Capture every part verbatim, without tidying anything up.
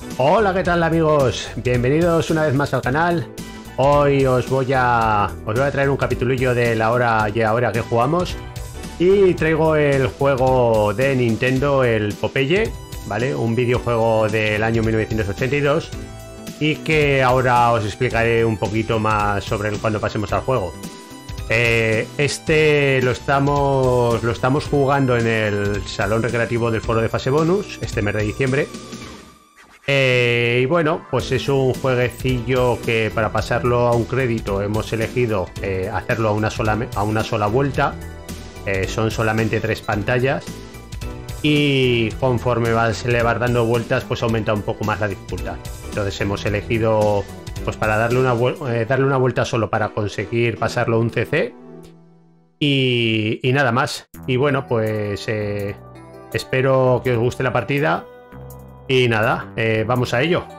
Hola, ¿qué tal amigos? Bienvenidos una vez más al canal. Hoy os voy a os voy a traer un capitulillo de la hora y ahora que jugamos. Y traigo el juego de Nintendo, el Popeye, ¿vale? Un videojuego del año mil novecientos ochenta y dos. Y que ahora os explicaré un poquito más sobre el cuando pasemos al juego. Eh, este lo estamos, lo estamos jugando en el salón recreativo del foro de fase bonus, este mes de diciembre. Eh, y bueno, pues es un jueguecillo que para pasarlo a un crédito hemos elegido eh, hacerlo a una sola, a una sola vuelta. Eh, son solamente tres pantallas. Y conforme vas, le vas dando vueltas, pues aumenta un poco más la dificultad. Entonces hemos elegido, pues para darle una, eh, darle una vuelta solo para conseguir pasarlo un C C. Y, y nada más. Y bueno, pues eh, espero que os guste la partida. Y nada, eh, vamos a ello.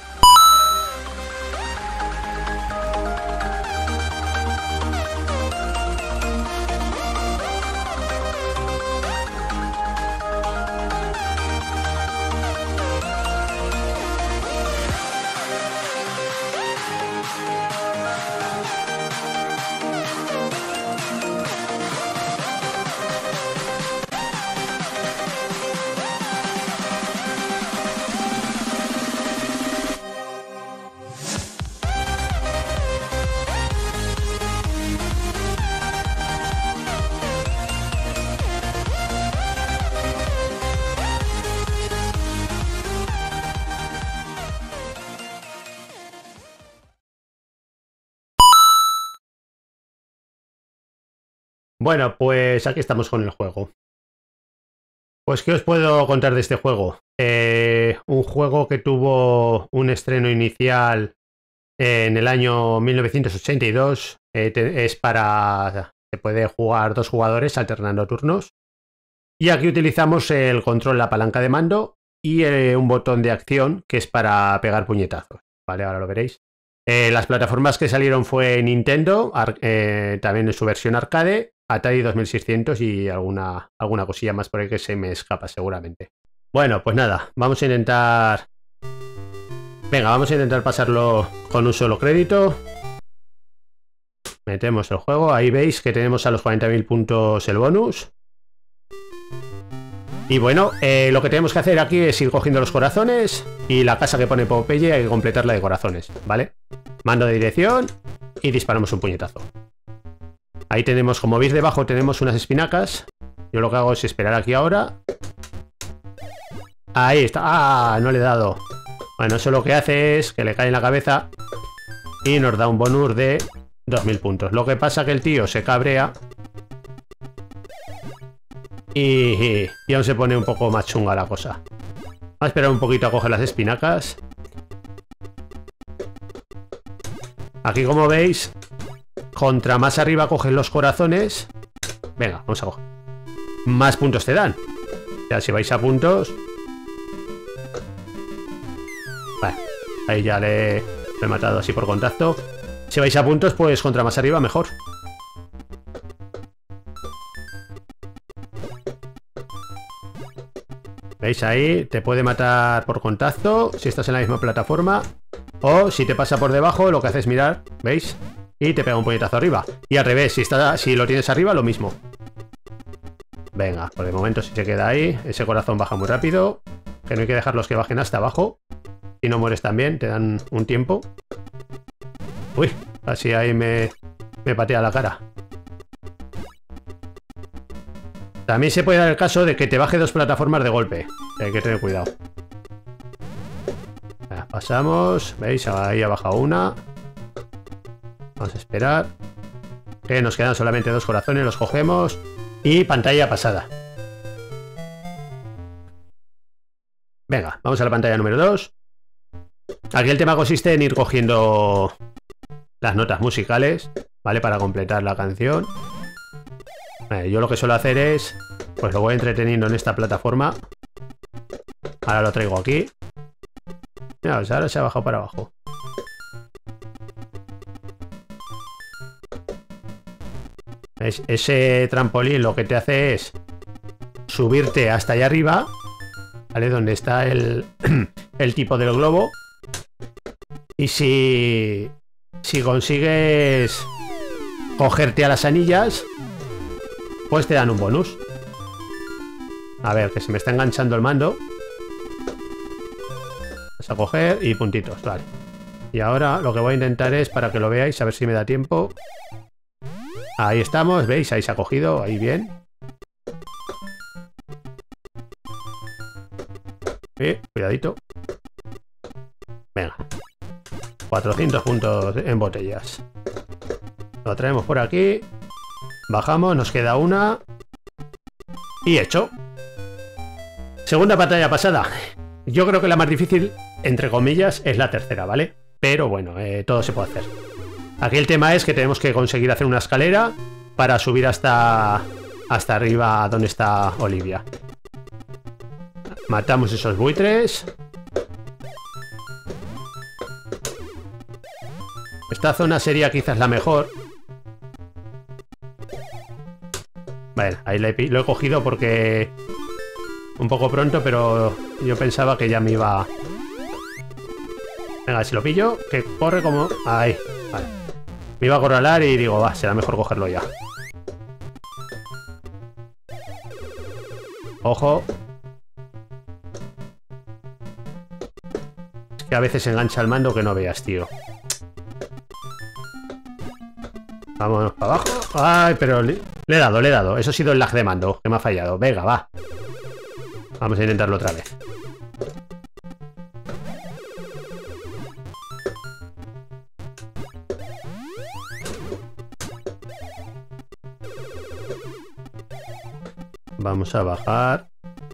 Bueno, pues aquí estamos con el juego. Pues, ¿qué os puedo contar de este juego? Eh, un juego que tuvo un estreno inicial en el año mil novecientos ochenta y dos. Eh, te, es para... Se puede jugar dos jugadores alternando turnos. Y aquí utilizamos el control, la palanca de mando y eh, un botón de acción que es para pegar puñetazos. Vale, ahora lo veréis. Eh, las plataformas que salieron fue Nintendo, eh, también en su versión arcade, Atari dos mil seiscientos y alguna, alguna cosilla más por ahí que se me escapa seguramente. Bueno, pues nada, vamos a intentar... Venga, vamos a intentar pasarlo con un solo crédito. Metemos el juego, ahí veis que tenemos a los cuarenta mil puntos el bonus. Y bueno, eh, lo que tenemos que hacer aquí es ir cogiendo los corazones y la casa que pone Popeye hay que completarla de corazones, ¿vale? Mando de dirección y disparamos un puñetazo. Ahí tenemos, como veis debajo tenemos unas espinacas. Yo lo que hago es esperar aquí ahora. Ahí está. ¡Ah! No le he dado. Bueno, eso lo que hace es que le cae en la cabeza y nos da un bonus de dos mil puntos. Lo que pasa que el tío se cabrea y, y aún se pone un poco más chunga la cosa. Vamos a esperar un poquito a coger las espinacas. Aquí, como veis, contra más arriba cogen los corazones. Venga, vamos a coger. Más puntos te dan. Ya si vais a puntos. Vale, ahí ya le, le he matado así por contacto. Si vais a puntos, pues contra más arriba mejor. ¿Veis ahí? Te puede matar por contacto si estás en la misma plataforma. O si te pasa por debajo, lo que haces es mirar, ¿veis? Y te pega un puñetazo arriba. Y al revés, si, está, si lo tienes arriba, lo mismo. Venga, por el momento si se queda ahí. Ese corazón baja muy rápido. Que no hay que dejarlos que bajen hasta abajo. Si no mueres también, te dan un tiempo. Uy, así ahí me, me patea la cara. También se puede dar el caso de que te baje dos plataformas de golpe. Hay que tener cuidado. Ya, pasamos. ¿Veis? Ahí ha bajado una. Vamos a esperar. Que nos quedan solamente dos corazones. Los cogemos. Y pantalla pasada. Venga, vamos a la pantalla número dos. Aquí el tema consiste en ir cogiendo las notas musicales, ¿vale? Para completar la canción. Vale, yo lo que suelo hacer es, pues lo voy entreteniendo en esta plataforma. Ahora lo traigo aquí. Mira, pues ahora se ha bajado para abajo. ¿Ves? Ese trampolín lo que te hace es subirte hasta allá arriba, ¿vale? Donde está el, el tipo del globo. Y si... Si consigues cogerte a las anillas, pues te dan un bonus. A ver, que se me está enganchando el mando. Vas a coger y puntitos, vale. Y ahora lo que voy a intentar es, para que lo veáis, a ver si me da tiempo. Ahí estamos, ¿veis? Ahí se ha cogido, ahí bien. Sí, cuidadito. Venga. cuatrocientos puntos en botellas. Lo traemos por aquí. Bajamos, nos queda una. Y hecho. Segunda batalla pasada. Yo creo que la más difícil, entre comillas, es la tercera, ¿vale? Pero bueno, eh, todo se puede hacer. Aquí el tema es que tenemos que conseguir hacer una escalera para subir hasta, hasta arriba donde está Olivia. Matamos esos buitres. Esta zona sería quizás la mejor. Bueno, ahí le he, lo he cogido porque... Un poco pronto, pero yo pensaba que ya me iba... Venga, si lo pillo, que corre como... Ahí, vale. Me iba a acorralar y digo, va, será mejor cogerlo ya. Ojo. Es que a veces engancha el mando que no veas, tío. Vámonos para abajo. Ay, pero le, le he dado, le he dado. Eso ha sido el lag de mando, que me ha fallado. Venga, va. Vamos a intentarlo otra vez. Vamos a bajar.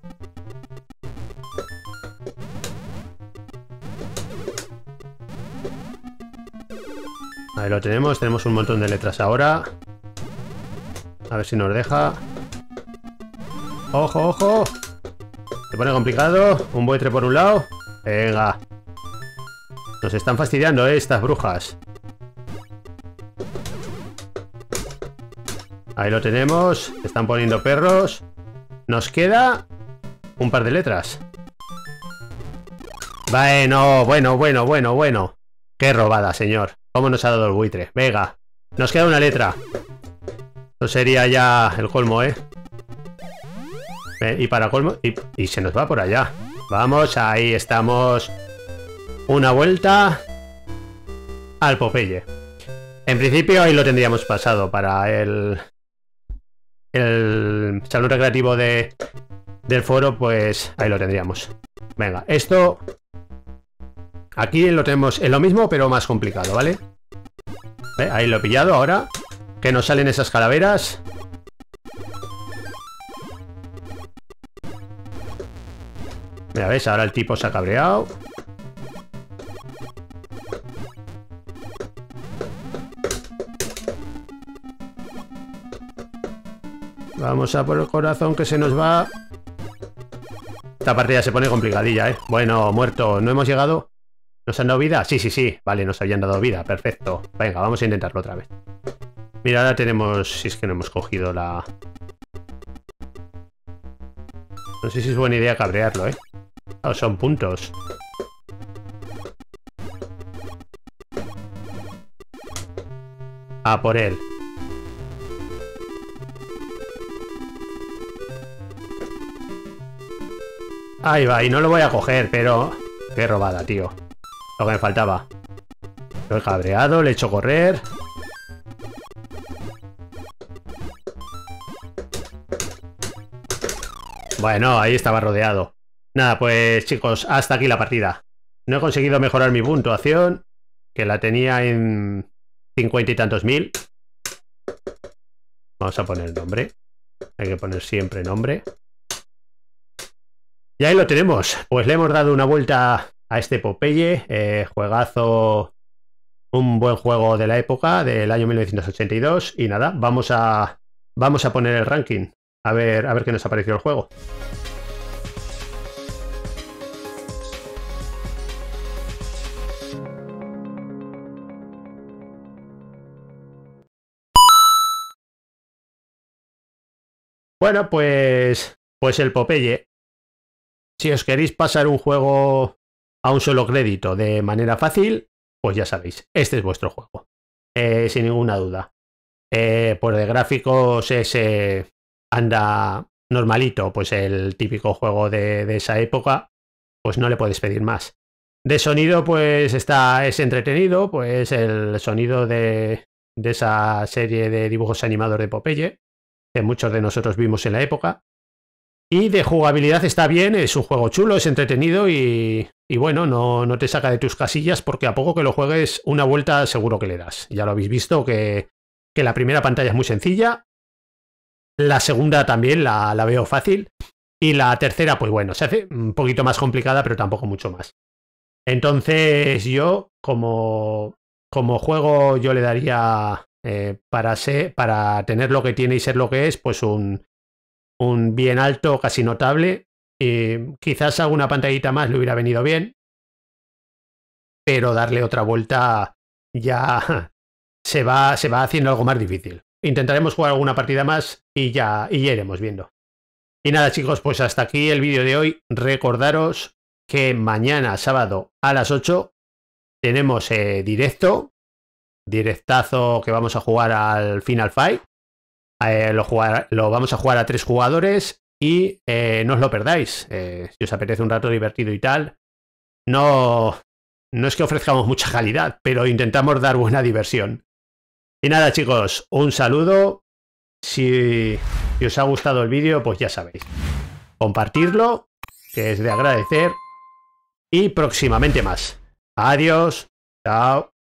Ahí lo tenemos. Tenemos un montón de letras ahora. A ver si nos deja. ¡Ojo, ojo! Se pone complicado. Un buitre por un lado. Venga. Nos están fastidiando, ¿eh? Estas brujas. Ahí lo tenemos. Se están poniendo perros. Nos queda un par de letras. Bueno, bueno, bueno, bueno, bueno. Qué robada, señor. ¿Cómo nos ha dado el buitre? Venga. Nos queda una letra. Eso sería ya el colmo, ¿eh? Eh, y para colmo... Y, y se nos va por allá. Vamos, ahí estamos. Una vuelta al Popeye. En principio ahí lo tendríamos pasado para el... El salón recreativo de, del foro, pues ahí lo tendríamos. Venga, esto... Aquí lo tenemos en lo mismo, pero más complicado, ¿vale? ¿Eh? Ahí lo he pillado ahora. Que nos salen esas calaveras. Mira, ¿ves? Ahora el tipo se ha cabreado. Vamos a por el corazón que se nos va. Esta partida se pone complicadilla, ¿eh? Bueno, muerto. ¿No hemos llegado? ¿Nos han dado vida? Sí, sí, sí. Vale, nos habían dado vida. Perfecto. Venga, vamos a intentarlo otra vez. Mira, ahora tenemos... Si es que no hemos cogido la... No sé si es buena idea cabrearlo, ¿eh? Oh, son puntos. A por él. Ahí va, y no lo voy a coger, pero... Qué robada, tío. Lo que me faltaba. Lo he cabreado, le he hecho correr. Bueno, ahí estaba rodeado. Nada, pues chicos, hasta aquí la partida. No he conseguido mejorar mi puntuación, que la tenía en cincuenta y tantos mil. Vamos a poner nombre. Hay que poner siempre nombre. Y ahí lo tenemos. Pues le hemos dado una vuelta a este Popeye. Eh, juegazo. Un buen juego de la época, del año mil novecientos ochenta y dos. Y nada, vamos a, vamos a poner el ranking. A ver, a ver qué nos ha parecido el juego. Bueno, pues, pues el Popeye. Si os queréis pasar un juego a un solo crédito de manera fácil, pues ya sabéis, este es vuestro juego. Eh, sin ninguna duda. Eh, pues de gráficos ese anda normalito, pues el típico juego de, de esa época, pues no le puedes pedir más. De sonido, pues está, es entretenido, pues el sonido de, de esa serie de dibujos animados de Popeye, que muchos de nosotros vimos en la época. Y de jugabilidad está bien, es un juego chulo, es entretenido y, y bueno, no, no te saca de tus casillas porque a poco que lo juegues una vuelta seguro que le das. Ya lo habéis visto que, que la primera pantalla es muy sencilla, la segunda también la, la veo fácil y la tercera pues bueno, se hace un poquito más complicada pero tampoco mucho más. Entonces yo como, como juego yo le daría eh, para, ser, para tener lo que tiene y ser lo que es pues un... un bien alto, casi notable. Eh, quizás alguna pantallita más le hubiera venido bien, pero darle otra vuelta ya se va, se va haciendo algo más difícil. Intentaremos jugar alguna partida más y ya, y ya iremos viendo. Y nada chicos, pues hasta aquí el vídeo de hoy. Recordaros que mañana sábado a las ocho tenemos eh, directo, directazo que vamos a jugar al Final Fight. Eh, lo, jugar, lo vamos a jugar a tres jugadores y eh, no os lo perdáis. Eh, si os apetece un rato divertido y tal, no, no es que ofrezcamos mucha calidad, pero intentamos dar buena diversión. Y nada chicos, un saludo. Si, si os ha gustado el vídeo, pues ya sabéis. Compartirlo, que es de agradecer. Y próximamente más. Adiós. Chao.